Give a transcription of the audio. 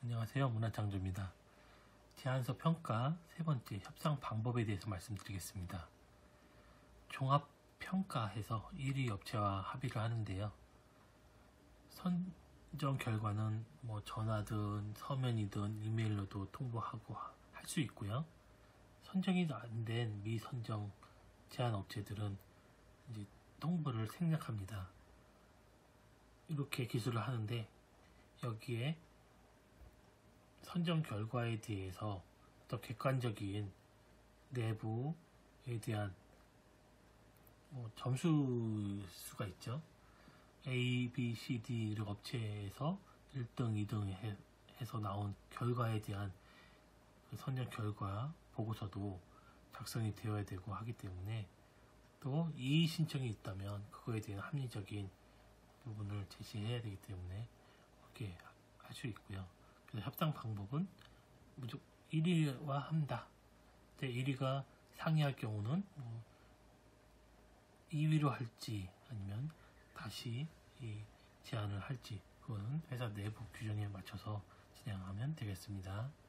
안녕하세요. 문화창조입니다. 제안서 평가 세 번째 협상 방법에 대해서 말씀드리겠습니다. 종합평가해서 1위 업체와 합의를 하는데요. 선정 결과는 전화든 서면이든 이메일로도 통보하고 할 수 있고요. 선정이 안 된 미선정 제안 업체들은 이제 통보를 생략합니다. 이렇게 기술을 하는데 여기에 선정 결과에 대해서 더 객관적인 내부에 대한 점수수가 있죠. A, B, C, D 이런 업체에서 1등, 2등 해서 나온 결과에 대한 그 선정 결과 보고서도 작성이 되어야 되고 하기 때문에 또 이의 신청이 있다면 그거에 대한 합리적인 부분을 제시해야 되기 때문에 그렇게 할 수 있고요. 그래서 협상 방법은 무조건 1위와 한다. 1위가 상의할 경우는 2위로 할지 아니면 다시 이 제안을 할지 그거는 회사 내부 규정에 맞춰서 진행하면 되겠습니다.